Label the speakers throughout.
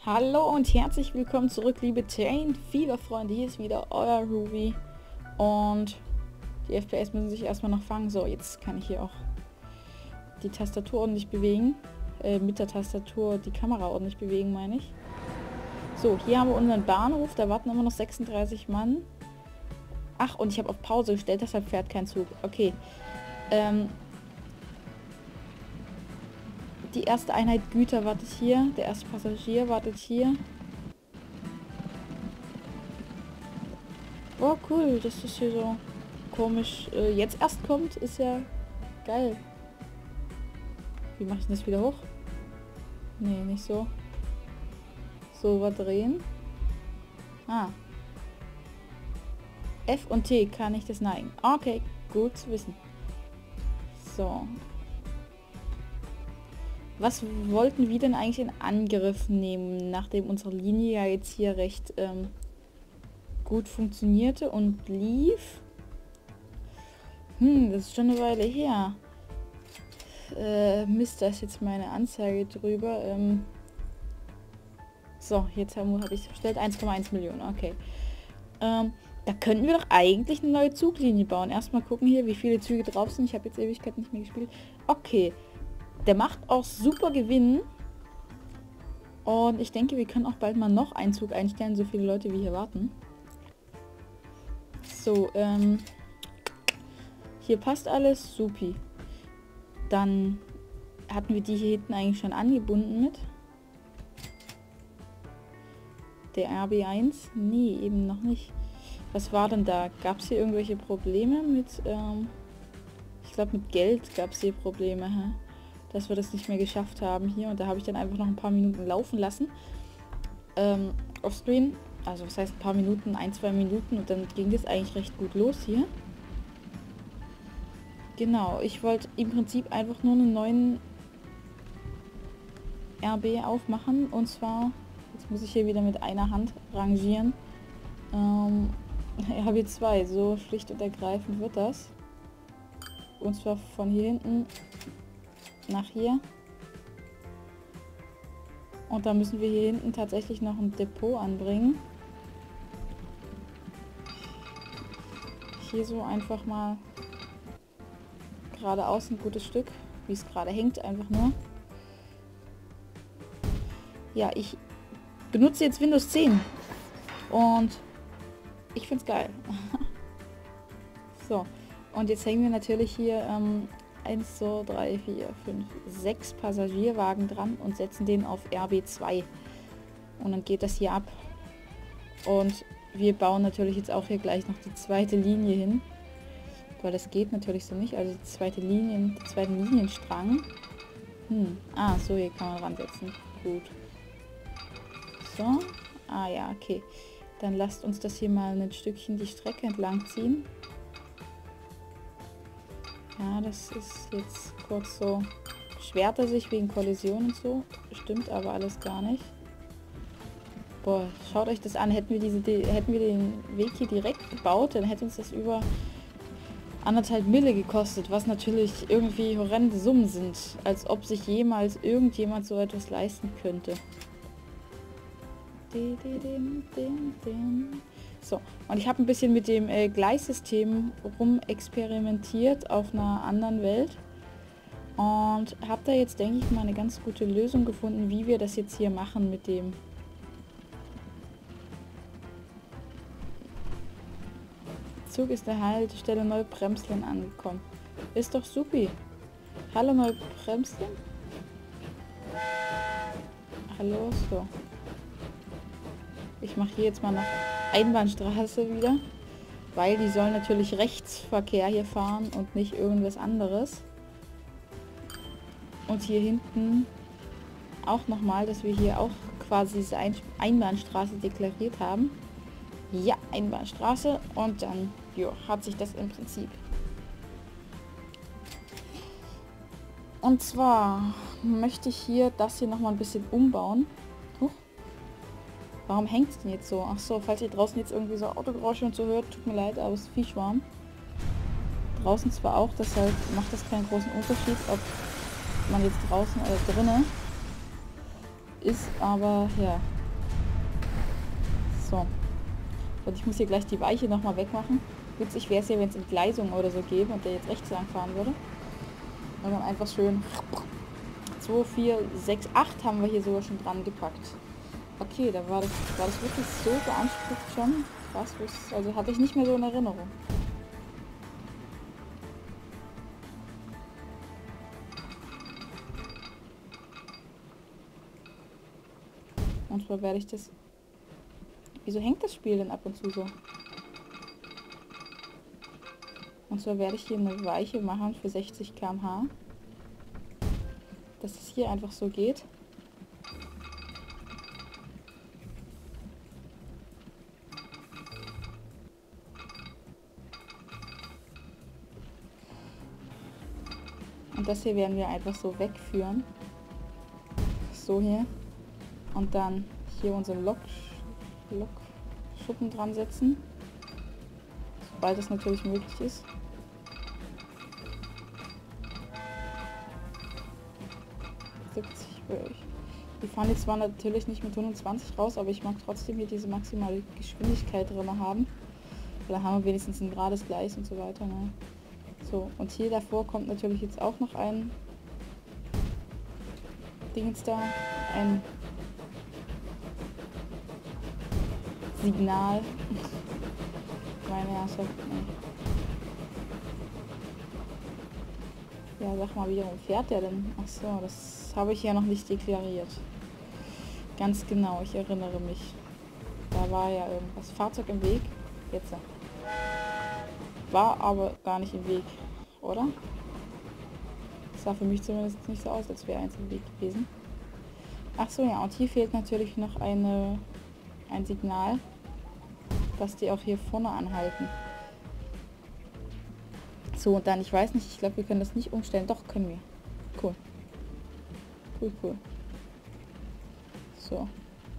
Speaker 1: Hallo und herzlich willkommen zurück, liebe Terrain Fever Freunde. Hier ist wieder euer Ruby und die FPS müssen sich erstmal noch fangen. So, jetzt kann ich hier auch die Tastatur ordentlich bewegen. Mit der Tastatur die Kamera ordentlich bewegen, meine ich. So, hier haben wir unseren Bahnhof, da warten immer noch 36 Mann. Ach, und ich habe auf Pause gestellt, deshalb fährt kein Zug. Okay. Die erste Einheit Güter wartet hier. Der erste Passagier wartet hier. Oh, cool, dass das hier so komisch jetzt erst kommt. Ist ja geil. Wie mache ich das wieder hoch? Nee, nicht so. So, überdrehen. Ah. F und T kann ich das neigen. Okay, gut zu wissen. So. Was wollten wir denn eigentlich in Angriff nehmen, nachdem unsere Linie ja jetzt hier recht gut funktionierte und lief? Das ist schon eine Weile her. Mist, da ist jetzt meine Anzeige drüber. So, jetzt habe ich bestellt 1,1 Millionen, okay. Da könnten wir doch eigentlich eine neue Zuglinie bauen. Erstmal gucken hier, wie viele Züge drauf sind. Ich habe jetzt Ewigkeit nicht mehr gespielt. Okay. Der macht auch super Gewinn. Und ich denke, wir können auch bald mal noch einen Zug einstellen, so viele Leute wie hier warten. So, hier passt alles, supi. Dann hatten wir die hier hinten eigentlich schon angebunden mit. Der RB1? Nee, eben noch nicht. Was war denn da? Gab es hier irgendwelche Probleme mit, ich glaube mit Geld gab es hier Probleme, hä? Dass wir das nicht mehr geschafft haben hier. Und da habe ich dann einfach noch ein paar Minuten laufen lassen. Offscreen. Also was heißt ein paar Minuten, 1-2 Minuten. Und dann ging das eigentlich recht gut los hier. Genau, ich wollte im Prinzip einfach nur einen neuen RB aufmachen. Und zwar, jetzt muss ich hier wieder mit einer Hand rangieren. RB2, so schlicht und ergreifend wird das. Und zwar von hier hinten nach hier. Und da müssen wir hier hinten tatsächlich noch ein Depot anbringen. Hier so einfach mal geradeaus ein gutes Stück, wie es gerade hängt, einfach nur. Ja, ich benutze jetzt Windows 10 und ich finde es geil. So, und jetzt hängen wir natürlich hier 1, 2, 3, 4, 5, 6 Passagierwagen dran und setzen den auf RB2. Und dann geht das hier ab. Und wir bauen natürlich jetzt auch hier gleich noch die zweite Linie hin. Weil das geht natürlich so nicht. Also die zweite Linie, den zweiten Linienstrang. Ah, so, hier kann man ransetzen. Gut. So. Ah ja, okay. Dann lasst uns das hier mal ein Stückchen die Strecke entlang ziehen. Ja, das ist jetzt kurz so, beschwert er sich wegen Kollision und so. Stimmt aber alles gar nicht. Boah, schaut euch das an. Hätten wir den Weg hier direkt gebaut, dann hätte uns das über 1,5 Mille gekostet, was natürlich irgendwie horrende Summen sind. Als ob sich jemals irgendjemand so etwas leisten könnte. So, und ich habe ein bisschen mit dem Gleissystem rumexperimentiert auf einer anderen Welt und habe da jetzt, denke ich mal, eine ganz gute Lösung gefunden, wie wir das jetzt hier machen mit dem Zug ist der Haltestelle Neubremslin angekommen. Ist doch supi. Hallo Neubremslin? Hallo, so. Ich mache hier jetzt mal noch Einbahnstraße wieder, weil die sollen natürlich Rechtsverkehr hier fahren und nicht irgendwas anderes. Und hier hinten auch nochmal, dass wir hier auch quasi diese Einbahnstraße deklariert haben. Ja, Einbahnstraße und dann jo, hat sich das im Prinzip. Und zwar möchte ich hier das hier nochmal ein bisschen umbauen. Warum hängt es denn jetzt so? Ach so, falls ihr draußen jetzt irgendwie so Autogeräusche und so hört, tut mir leid, aber es ist viel Schwarm. Draußen zwar auch, deshalb macht das keinen großen Unterschied, ob man jetzt draußen oder drinnen ist, aber ja, So. Und ich muss hier gleich die Weiche nochmal wegmachen. Witzig wäre es ja, wenn es Entgleisungen oder so gäbe und der jetzt rechts lang fahren würde. Und dann einfach schön 2, 4, 6, 8 haben wir hier sogar schon dran gepackt. Okay, da war das wirklich so beansprucht schon. Was, also hatte ich nicht mehr so in Erinnerung. Und zwar werde ich das... Wieso hängt das Spiel denn ab und zu so? Und zwar werde ich hier eine Weiche machen für 60 km/h. Dass es hier einfach so geht. Und das hier werden wir einfach so wegführen. So hier. Und dann hier unseren Lokschuppen dran setzen. Sobald es natürlich möglich ist. Wir fahren jetzt zwar natürlich nicht mit 120 raus, aber ich mag trotzdem hier diese maximale Geschwindigkeit drin haben. Weil da haben wir wenigstens ein gerades Gleis und so weiter. Ne? So, und hier davor kommt natürlich jetzt auch noch ein Dingens da, ein Signal. Meine Herrschaft, nee. Ja, sag mal, wie rum fährt der denn? Achso, das habe ich ja noch nicht deklariert. Ganz genau, ich erinnere mich. Da war ja irgendwas. Fahrzeug im Weg. Jetzt. War aber gar nicht im Weg, oder? Das sah für mich zumindest nicht so aus, als wäre eins im Weg gewesen. Achso, ja, und hier fehlt natürlich noch ein Signal, dass die auch hier vorne anhalten. So, und dann, ich weiß nicht, ich glaube, wir können das nicht umstellen. Doch, können wir. Cool. Cool. So.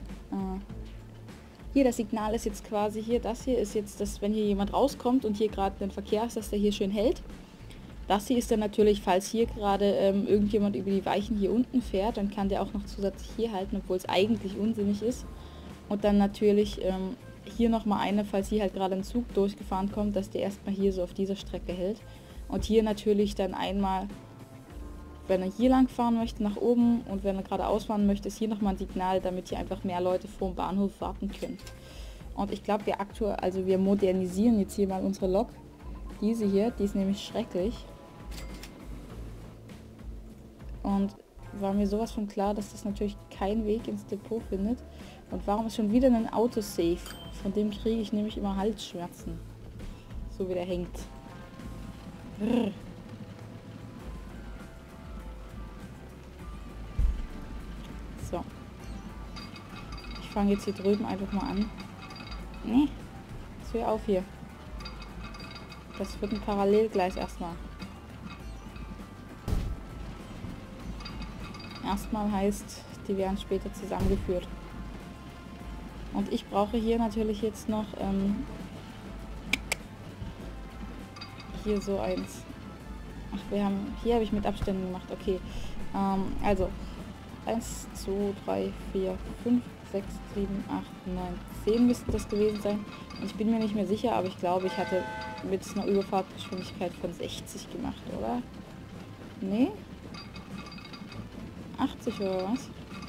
Speaker 1: Hier, das Signal ist jetzt quasi hier. Das hier ist jetzt das, wenn hier jemand rauskommt und hier gerade ein Verkehr ist, dass der hier schön hält. Das hier ist dann natürlich, falls hier gerade irgendjemand über die Weichen hier unten fährt, dann kann der auch noch zusätzlich hier halten, obwohl es eigentlich unsinnig ist. Und dann natürlich hier nochmal eine, falls hier halt gerade ein Zug durchgefahren kommt, dass der erstmal hier so auf dieser Strecke hält. Und hier natürlich dann einmal, wenn er hier lang fahren möchte, nach oben, und wenn er geradeaus fahren möchte, ist hier nochmal ein Signal, damit hier einfach mehr Leute vor dem Bahnhof warten können. Und ich glaube, wir modernisieren jetzt hier mal unsere Lok. Diese hier, die ist nämlich schrecklich. Und war mir sowas von klar, dass das natürlich keinen Weg ins Depot findet. Und warum ist schon wieder ein Autosave? Von dem kriege ich nämlich immer Halsschmerzen. So wie der hängt. Brrr. So. Ich fange jetzt hier drüben einfach mal an. Nee. Jetzt hör auf hier. Das wird ein Parallelgleis erstmal. Erstmal heißt, die werden später zusammengeführt. Und ich brauche hier natürlich jetzt noch hier so eins. Ach, hier habe ich mit Abständen gemacht, okay. Also 1, 2, 3, 4, 5, 6, 7, 8, 9, 10 müssten das gewesen sein. Und ich bin mir nicht mehr sicher, aber ich glaube, ich hatte mit einer Überfahrtgeschwindigkeit von 60 gemacht, oder? Nee? 80 oder was?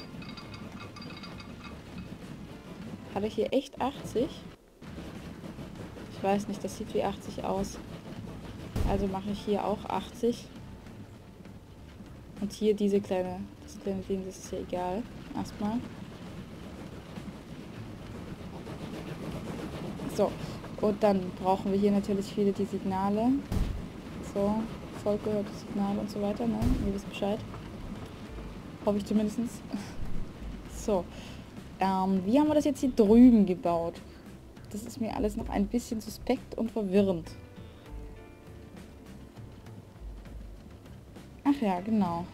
Speaker 1: Hatte ich hier echt 80? Ich weiß nicht, das sieht wie 80 aus. Also mache ich hier auch 80. Und hier das kleine Ding, das ist ja egal. Erstmal. So, und dann brauchen wir hier natürlich wieder die Signale. So, vollgehörte Signale und so weiter, ne? Ihr wisst Bescheid. Hoffe ich zumindest. So. Wie haben wir das jetzt hier drüben gebaut? Das ist mir alles noch ein bisschen suspekt und verwirrend. Ach ja, genau.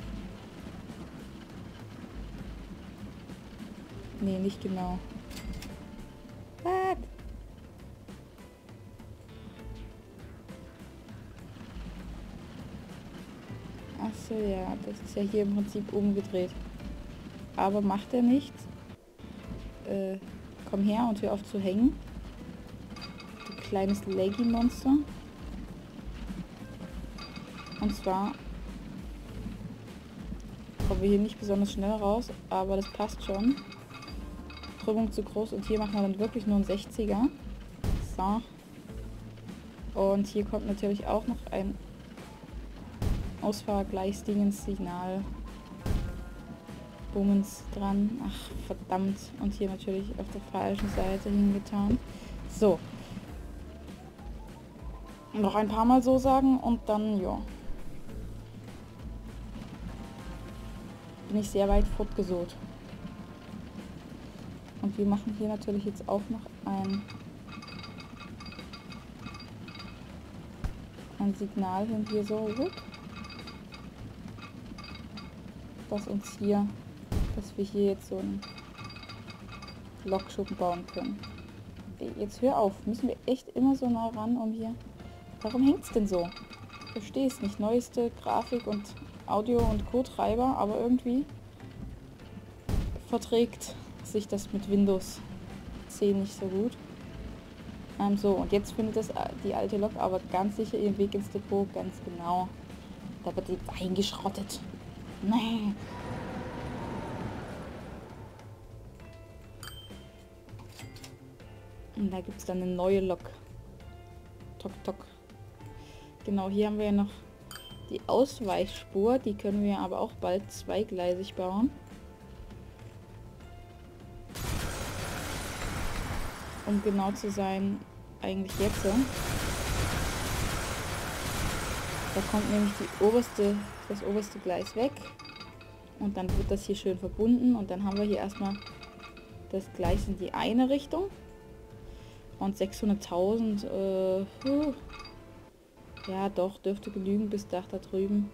Speaker 1: Nee, nicht genau. What? Achso, ja, das ist ja hier im Prinzip umgedreht. Aber macht er nicht. Komm her und hör auf zu hängen. Du kleines Leggy-Monster. Und zwar kommen wir hier nicht besonders schnell raus, aber das passt schon. Krümmung zu groß und hier machen wir dann wirklich nur einen 60er. So. Und hier kommt natürlich auch noch ein Ausfahrgleichsdingens-Signal. Bummens dran. Ach, verdammt. Und hier natürlich auf der falschen Seite hingetan. So. Noch ein paar Mal so sagen und dann, ja. Bin ich sehr weit fortgesucht. Und wir machen hier natürlich jetzt auch noch ein Signal hin, hier so, dass uns hier, dass wir hier jetzt so einen Lokschuppen bauen können. Jetzt hör auf, müssen wir echt immer so nah ran, um hier... Warum hängt's denn so? Ich verstehe es nicht. Neueste Grafik und Audio und Co-Treiber, aber irgendwie verträgt sich das mit Windows 10 nicht so gut. So, und jetzt findet das die alte Lok aber ganz sicher ihren Weg ins Depot, ganz genau. Da wird die eingeschrottet. Nee. Und da gibt es dann eine neue Lok. Tok, tok. Genau, hier haben wir ja noch die Ausweichspur. Die können wir aber auch bald zweigleisig bauen. Um genau zu sein, eigentlich jetzt. Da kommt nämlich das oberste Gleis weg. Und dann wird das hier schön verbunden. Und dann haben wir hier erstmal das Gleis in die eine Richtung. Und 600.000, ja doch, dürfte genügen bis Dach da drüben.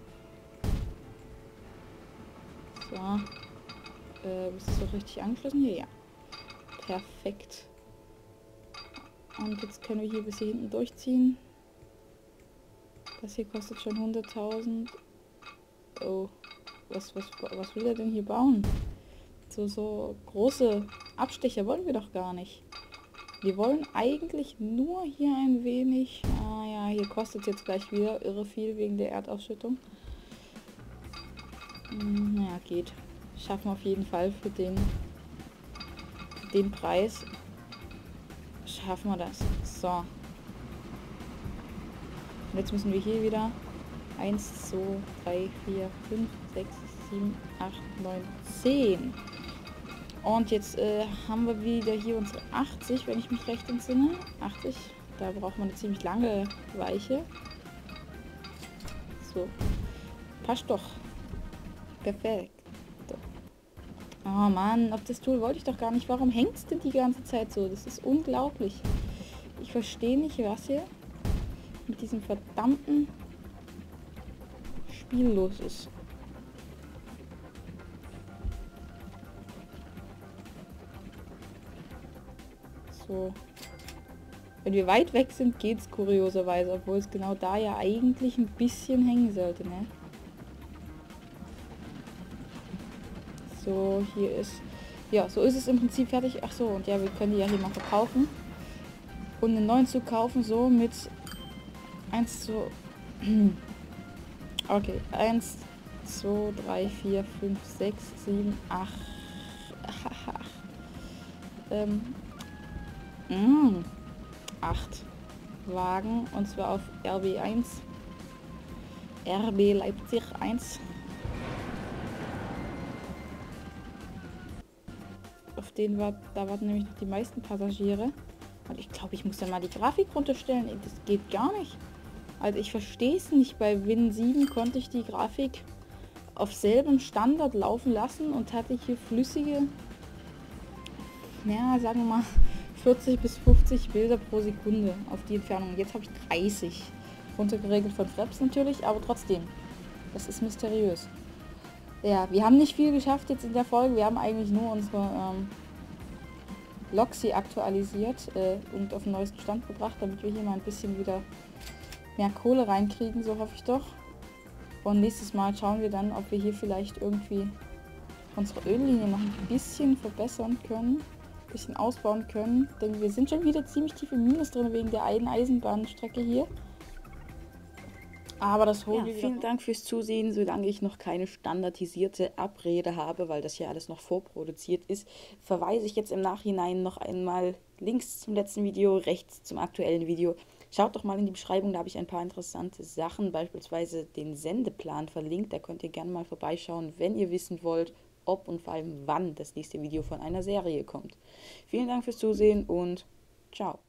Speaker 1: So. Ist das so richtig angeschlossen hier? Ja. Perfekt. Und jetzt können wir hier bis hier hinten durchziehen. Das hier kostet schon 100.000. Oh, was will er denn hier bauen? So große Abstecher wollen wir doch gar nicht. Wir wollen eigentlich nur hier ein wenig... Ah ja, hier kostet es jetzt gleich wieder irre viel wegen der Erdausschüttung. Naja, geht. Schaffen wir auf jeden Fall für den Preis. Schaffen wir das. So. Und jetzt müssen wir hier wieder 1, 2, 3, 4, 5, 6, 7, 8, 9, 10. Und jetzt haben wir wieder hier unsere 80, wenn ich mich recht entsinne. 80. Da braucht man eine ziemlich lange Weiche. So. Passt doch. Perfekt. Oh Mann, auf das Tool wollte ich doch gar nicht. Warum hängt es denn die ganze Zeit so? Das ist unglaublich. Ich verstehe nicht, was hier mit diesem verdammten Spiel los ist. So. Wenn wir weit weg sind, geht es kurioserweise, obwohl es genau da ja eigentlich ein bisschen hängen sollte, ne? So, hier ist... Ja, so ist es im Prinzip fertig. Ach so, und ja, wir können die ja hier mal verkaufen. Und einen neuen zu kaufen, so mit 1 zu... Okay, 1, 2, 3, 4, 5, 6, 7, 8. 8 Wagen, und zwar auf RB1. RB Leipzig 1. Auf den da warten nämlich noch die meisten Passagiere. Und ich glaube, ich muss dann mal die Grafik runterstellen. Das geht gar nicht. Also ich verstehe es nicht. Bei Win 7 konnte ich die Grafik auf selben Standard laufen lassen und hatte hier flüssige, ja, sagen wir mal 40 bis 50 Bilder pro Sekunde auf die Entfernung. Jetzt habe ich 30. Runtergeregelt von Fraps natürlich, aber trotzdem. Das ist mysteriös. Ja, wir haben nicht viel geschafft jetzt in der Folge. Wir haben eigentlich nur unsere Loks hier aktualisiert und auf den neuesten Stand gebracht, damit wir hier mal ein bisschen wieder mehr Kohle reinkriegen, so hoffe ich doch. Und nächstes Mal schauen wir dann, ob wir hier vielleicht irgendwie unsere Öllinie noch ein bisschen verbessern können. ein bisschen ausbauen können. Denn wir sind schon wieder ziemlich tief im Minus drin wegen der einen Eisenbahnstrecke hier. Aber das holen wir wieder. Vielen Dank fürs Zusehen. Solange ich noch keine standardisierte Abrede habe, weil das hier alles noch vorproduziert ist, verweise ich jetzt im Nachhinein noch einmal links zum letzten Video, rechts zum aktuellen Video. Schaut doch mal in die Beschreibung, da habe ich ein paar interessante Sachen, beispielsweise den Sendeplan verlinkt. Da könnt ihr gerne mal vorbeischauen, wenn ihr wissen wollt, ob und vor allem wann das nächste Video von einer Serie kommt. Vielen Dank fürs Zusehen und ciao.